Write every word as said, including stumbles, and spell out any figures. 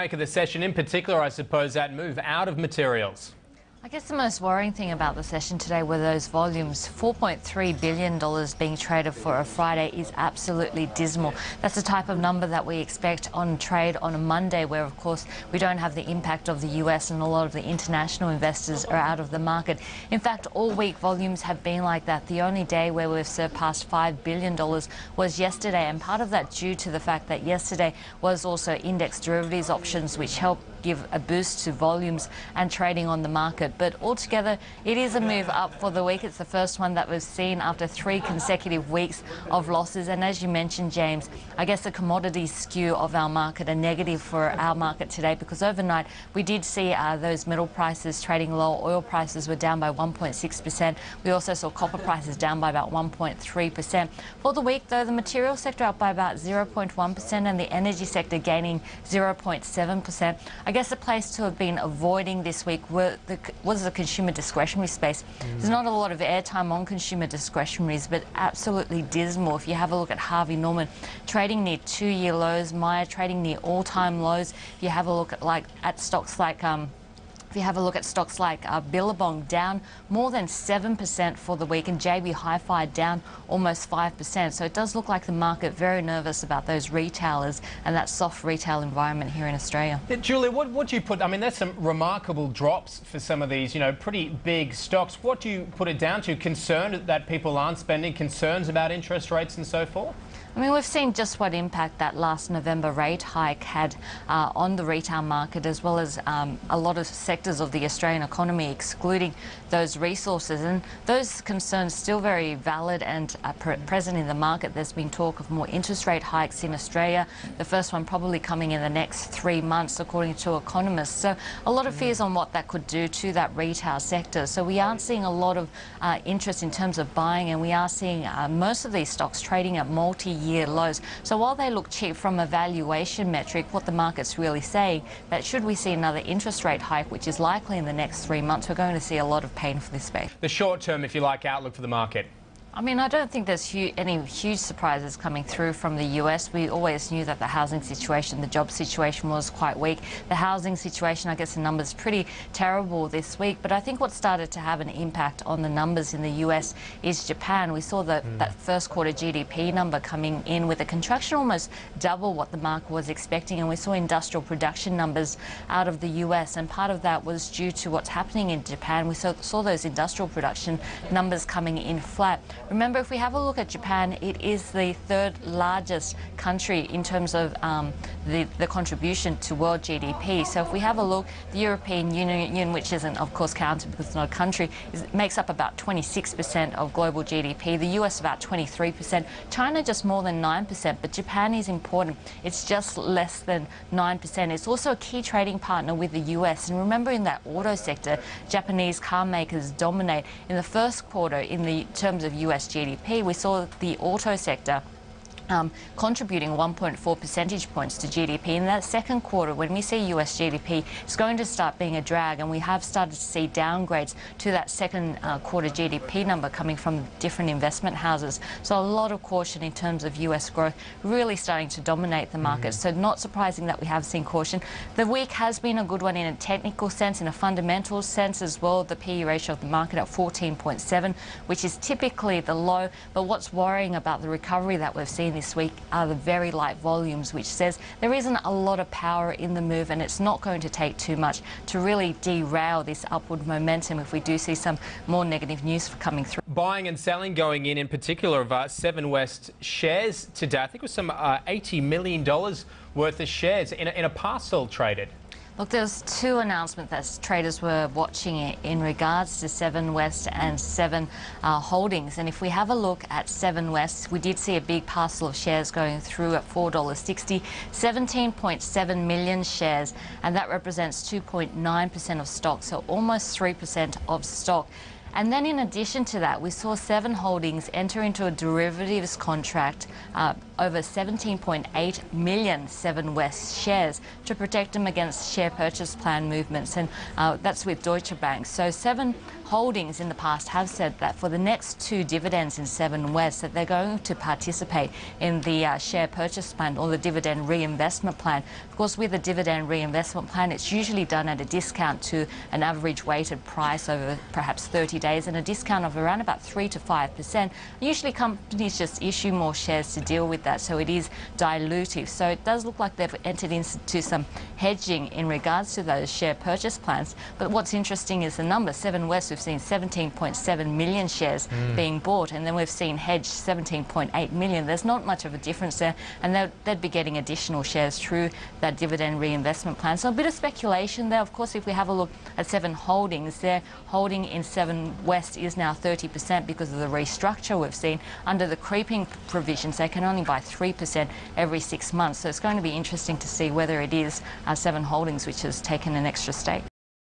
Make of the session, in particular, I suppose, that move out of materials. I guess the most worrying thing about the session today were those volumes. four point three billion dollars being traded for a Friday is absolutely dismal. That's the type of number that we expect on trade on a Monday, where, of course, we don't have the impact of the U S and a lot of the international investors are out of the market. In fact, all week volumes have been like that. The only day where we've surpassed five billion dollars was yesterday, and part of that due to the fact that yesterday was also index derivatives options, which helped give a boost to volumes and trading on the market. But altogether, it is a move up for the week. It's the first one that we've seen after three consecutive weeks of losses. And as you mentioned, James, I guess the commodity skew of our market are negative for our market today, because overnight we did see uh, those metal prices trading low. Oil prices were down by one point six percent. We also saw copper prices down by about one point three percent. For the week, though, the material sector up by about zero point one percent and the energy sector gaining zero point seven percent. I guess the place to have been avoiding this week were the, was the consumer discretionary space. Mm. There's not a lot of airtime on consumer discretionaries, but absolutely dismal. If you have a look at Harvey Norman, trading near two-year lows, Myer trading near all-time lows. If you have a look at like at stocks like um, If you have a look at stocks like uh, Billabong, down more than seven percent for the week, and J B Hi-Fi down almost five percent. So it does look like the market very nervous about those retailers and that soft retail environment here in Australia. Yeah, Julia, what, what do you put, I mean, there's some remarkable drops for some of these, you know, pretty big stocks. What do you put it down to? Concern that people aren't spending, concerns about interest rates and so forth? I mean, we've seen just what impact that last November rate hike had uh, on the retail market, as well as um, a lot of sectors of the Australian economy, excluding those resources. And those concerns still very valid and uh, pre present in the market. There's been talk of more interest rate hikes in Australia, the first one probably coming in the next three months, according to economists. So a lot of fears on what that could do to that retail sector. So we aren't seeing a lot of uh, interest in terms of buying, and we are seeing uh, most of these stocks trading at multi year lows. So while they look cheap from a valuation metric, what the market's really saying that should we see another interest rate hike, which is likely in the next three months, we're going to see a lot of pain for this space. The short term, if you like, outlook for the market. I mean, I don't think there's hu any huge surprises coming through from the U S. We always knew that the housing situation, the job situation was quite weak. The housing situation, I guess the numbers pretty terrible this week. But I think what started to have an impact on the numbers in the U S is Japan. We saw the, mm. that first quarter G D P number coming in with a contraction almost double what the market was expecting. And we saw industrial production numbers out of the U S. And part of that was due to what's happening in Japan. We saw, saw those industrial production numbers coming in flat. Remember, if we have a look at Japan, it is the third largest country in terms of um, the, the contribution to world G D P. So if we have a look, the European Union, which isn't, of course, counted because it's not a country, is, makes up about twenty-six percent of global G D P. The U S about twenty-three percent. China just more than nine percent. But Japan is important. It's just less than nine percent. It's also a key trading partner with the U S. And remember, in that auto sector, Japanese car makers dominate. In the first quarter, in the terms of U S G D P, we saw the auto sector Um, contributing one point four percentage points to G D P. In that second quarter, when we see U S G D P, it's going to start being a drag, and we have started to see downgrades to that second uh, quarter G D P number coming from different investment houses. So a lot of caution in terms of U S growth really starting to dominate the market. Mm-hmm. So not surprising that we have seen caution. The week has been a good one in a technical sense, in a fundamental sense as well. The P E ratio of the market at fourteen point seven, which is typically the low. But what's worrying about the recovery that we've seen this week are the very light volumes, which says there isn't a lot of power in the move, and it's not going to take too much to really derail this upward momentum if we do see some more negative news coming through. Buying and selling going in, in particular, of uh, Seven West shares today. I think it was some uh, eighty million dollars worth of shares in a, in a parcel traded. Look, there's two announcements that traders were watching in regards to Seven West and Seven uh, Holdings. And if we have a look at Seven West, we did see a big parcel of shares going through at four dollars sixty, seventeen point seven million shares, and that represents two point nine percent of stock, so almost three percent of stock. And then in addition to that, we saw Seven Holdings enter into a derivatives contract uh, over seventeen point eight million Seven West shares to protect them against share purchase plan movements, and uh, that's with Deutsche Bank. So Seven Holdings in the past have said that for the next two dividends in Seven West that they're going to participate in the uh, share purchase plan or the dividend reinvestment plan. Of course, with the dividend reinvestment plan, it's usually done at a discount to an average weighted price over perhaps thirty days and a discount of around about three to five percent. Usually companies just issue more shares to deal with that, so it is dilutive. So it does look like they've entered into some hedging in regards to those share purchase plans. But what's interesting is the number. Seven West, we've seen seventeen point seven million shares mm. being bought, and then we've seen hedged seventeen point eight million. There's not much of a difference there, and they'd, they'd be getting additional shares through that dividend reinvestment plan. So a bit of speculation there. Of course, if we have a look at Seven Holdings, their holding in Seven West is now thirty percent because of the restructure we've seen. Under the creeping provisions, they can only buy three percent every six months. So it's going to be interesting to see whether it is uh, Seven Holdings which has taken an extra stake.